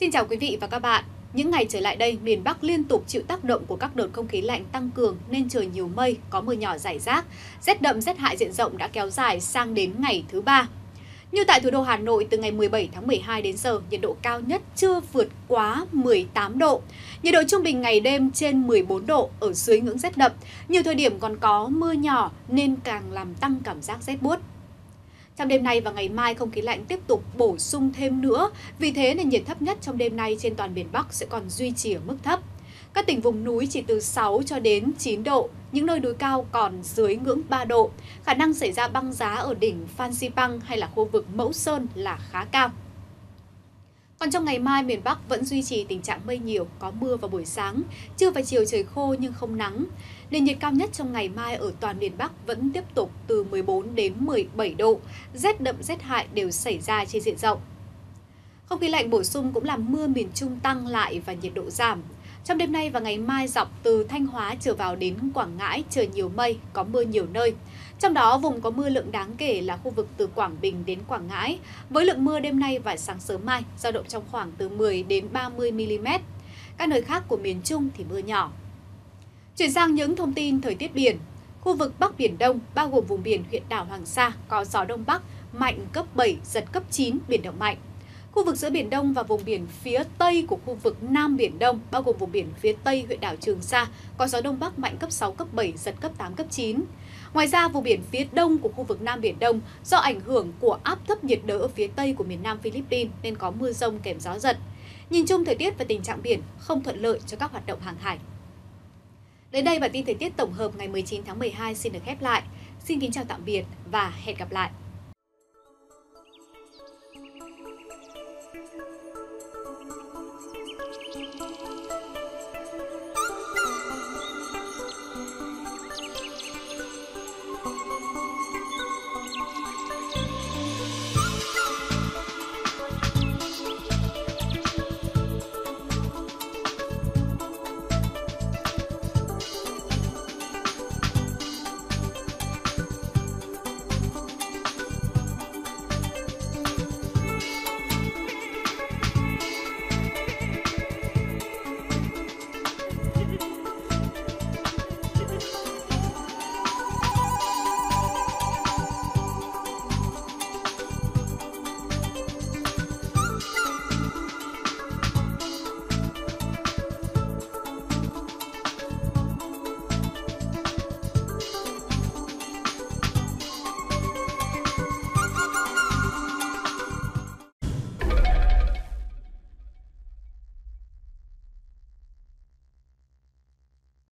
Xin chào quý vị và các bạn. Những ngày trở lại đây, miền Bắc liên tục chịu tác động của các đợt không khí lạnh tăng cường nên trời nhiều mây, có mưa nhỏ rải rác. Rét đậm rét hại diện rộng đã kéo dài sang đến ngày thứ ba. Như tại thủ đô Hà Nội, từ ngày 17 tháng 12 đến giờ, nhiệt độ cao nhất chưa vượt quá 18 độ. Nhiệt độ trung bình ngày đêm trên 14 độ, ở dưới ngưỡng rét đậm. Nhiều thời điểm còn có mưa nhỏ nên càng làm tăng cảm giác rét buốt. Trong đêm nay và ngày mai, không khí lạnh tiếp tục bổ sung thêm nữa. Vì thế nền nhiệt thấp nhất trong đêm nay trên toàn miền Bắc sẽ còn duy trì ở mức thấp. Các tỉnh vùng núi chỉ từ 6 cho đến 9 độ, những nơi núi cao còn dưới ngưỡng 3 độ. Khả năng xảy ra băng giá ở đỉnh Phan Xipang hay là khu vực Mẫu Sơn là khá cao. Còn trong ngày mai, miền Bắc vẫn duy trì tình trạng mây nhiều, có mưa vào buổi sáng, trưa và chiều trời khô nhưng không nắng. Nền nhiệt cao nhất trong ngày mai ở toàn miền Bắc vẫn tiếp tục từ 14 đến 17 độ, rét đậm rét hại đều xảy ra trên diện rộng. Không khí lạnh bổ sung cũng làm mưa miền Trung tăng lại và nhiệt độ giảm. Trong đêm nay và ngày mai, dọc từ Thanh Hóa trở vào đến Quảng Ngãi trời nhiều mây, có mưa nhiều nơi. Trong đó, vùng có mưa lượng đáng kể là khu vực từ Quảng Bình đến Quảng Ngãi, với lượng mưa đêm nay và sáng sớm mai dao động trong khoảng từ 10 đến 30 mm. Các nơi khác của miền Trung thì mưa nhỏ. Chuyển sang những thông tin thời tiết biển. Khu vực Bắc Biển Đông, bao gồm vùng biển huyện đảo Hoàng Sa, có gió Đông Bắc mạnh cấp 7, giật cấp 9, biển động mạnh. Khu vực giữa Biển Đông và vùng biển phía Tây của khu vực Nam Biển Đông, bao gồm vùng biển phía Tây huyện đảo Trường Sa, có gió Đông Bắc mạnh cấp 6, cấp 7, giật cấp 8, cấp 9. Ngoài ra, vùng biển phía Đông của khu vực Nam Biển Đông, do ảnh hưởng của áp thấp nhiệt đới ở phía Tây của miền Nam Philippines nên có mưa rông kèm gió giật. Nhìn chung, thời tiết và tình trạng biển không thuận lợi cho các hoạt động hàng hải. Đến đây, bản tin thời tiết tổng hợp ngày 19 tháng 12 xin được khép lại. Xin kính chào tạm biệt và hẹn gặp lại.